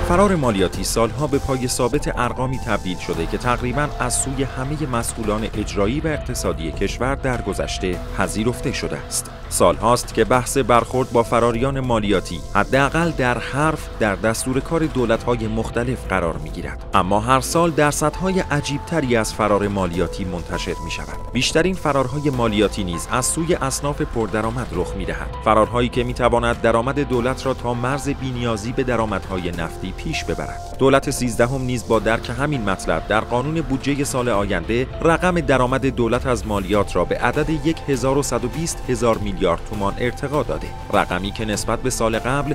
فرار مالیاتی سالها به پای ثابت ارقامی تبدیل شده که تقریباً از سوی همه مسئولان اجرایی و اقتصادی کشور در گذشته پذیرفته شده است. سالهاست که بحث برخورد با فراریان مالیاتی حداقل در حرف در دستور کار دولت‌های مختلف قرار می‌گیرد، اما هر سال درصدهای عجیب‌تری از فرار مالیاتی منتشر می‌شود. بیشترین فرارهای مالیاتی نیز از سوی اصناف پردرآمد رخ می‌دهد. فرارهایی که می‌تواند درآمد دولت را تا مرز بی‌نیازی به درآمدهای نفتی پیش ببرد. دولت 13 نیز با درک همین مطلب در قانون بودجه سال آینده رقم درآمد دولت از مالیات را به عدد 1120,000 میلیارد تومان ارتقا داده، رقمی که نسبت به سال قبل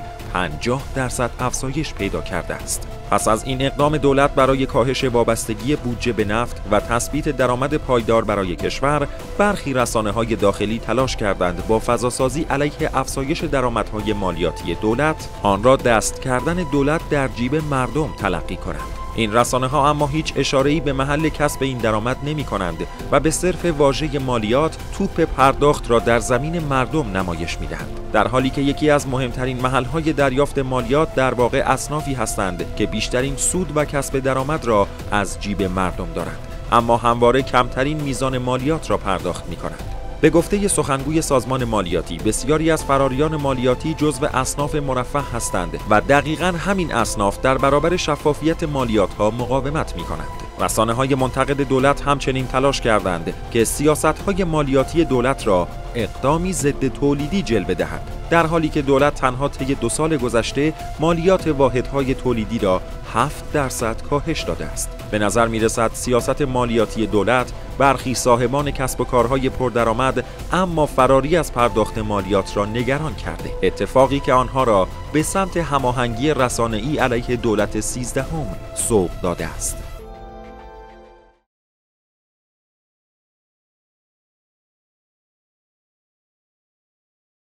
50% افزایش پیدا کرده است. پس از این اقدام دولت برای کاهش وابستگی بودجه به نفت و تثبیت درآمد پایدار برای کشور، برخی رسانه‌های داخلی تلاش کردند با فضاسازی علیه افزایش درآمدهای مالیاتی دولت، آن را دست کردن دولت در جیب مردم تلقی کنند. این رسانه‌ها اما هیچ اشاره‌ای به محل کسب این درآمد نمی‌کنند و به صرف واژه مالیات توپ پرداخت را در زمین مردم نمایش می‌دهند، در حالی که یکی از مهمترین محل‌های دریافت مالیات در واقع اصنافی هستند که بیشترین سود و کسب درآمد را از جیب مردم دارند، اما همواره کمترین میزان مالیات را پرداخت می‌کنند. به گفته سخنگوی سازمان مالیاتی، بسیاری از فراریان مالیاتی جزو اصناف مرفه هستند و دقیقاً همین اصناف در برابر شفافیت مالیات‌ها مقاومت می‌کنند. رسانه‌های منتقد دولت همچنین تلاش کردند که سیاست‌های مالیاتی دولت را اقدامی ضد تولیدی جلوه دهد، در حالی که دولت تنها طی 2 سال گذشته مالیات واحدهای تولیدی را 7% کاهش داده است. به نظر می‌رسد سیاست مالیاتی دولت برخی صاحبان کسب و کارهای پردرآمد اما فراری از پرداخت مالیات را نگران کرده، اتفاقی که آنها را به سمت هماهنگی رسانه‌ای علیه دولت 13 سوق داده است.